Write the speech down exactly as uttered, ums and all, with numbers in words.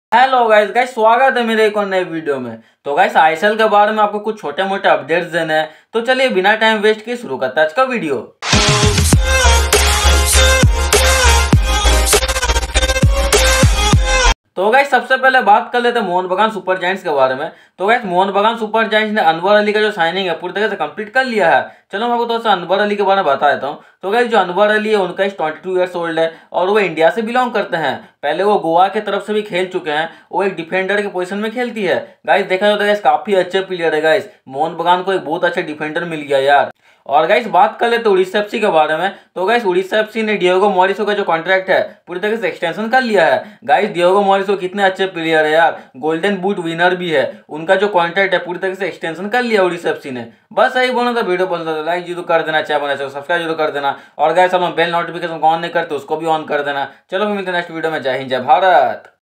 Hello guys guys स्वागत है मेरे एक और नए वीडियो में। तो गाइस आईएसएल के बारे में आपको कुछ छोटे मोटे अपडेट्स देने हैं, तो चलिए बिना टाइम वेस्ट किए शुरू करते हैं आज का वीडियो। तो गाइस सबसे पहले बात कर लेते हैं मोहन बगान सुपर जायंट्स के बारे में। तो गाइस मोहन बगान सुपर जायंट्स ने अनवर अली का जो साइनिंग है पूरी तरह से कंप्लीट कर लिया है। चलो मैं आपको थोड़ा सा अनवर अली के बारे में बता देता हूँ। तो गाइस जो अनवर अली है उनका age twenty two years old है और वो इंडिया से बिलोंग करते हैं। पहले वो गोवा की तरफ से भी खेल चुके हैं। वो एक डिफेंडर के पोजीशन में खेलती है। गाइस देखा जाए तो गाइस काफी अच्छे प्लेयर है। गाइस मोहन बगान को एक बहुत अच्छा डिफेंडर मिल गया यार। और गाइस बात कर लेते उड़ीसा एफसी के बारे में। तो गाइस उड़ीसा एफसी ने डियोगो मोरिसो का जो कॉन्ट्रैक्ट है पूरी तरह से एक्सटेंशन कर लिया है। गाइस डियोगो मोरिसो कितने अच्छे प्लेयर है यार, गोल्डन बूट विनर भी है। उनका जो कॉन्ट्रैक्ट है पूरी तरह से एक्सटेंशन कर लिया उड़ीसा एफसी ने। बस यही बोलना था। वीडियो पसंद आता लाइक जरूर कर देना, चाहे बना सब्सक्राइब जरूर कर देना। और गाइस हम बेल नोटिफिकेशन ऑन नहीं करते उसको भी ऑन कर देना। चलो मिलते हैं नेक्स्ट वीडियो में। जय हिंद जय भारत।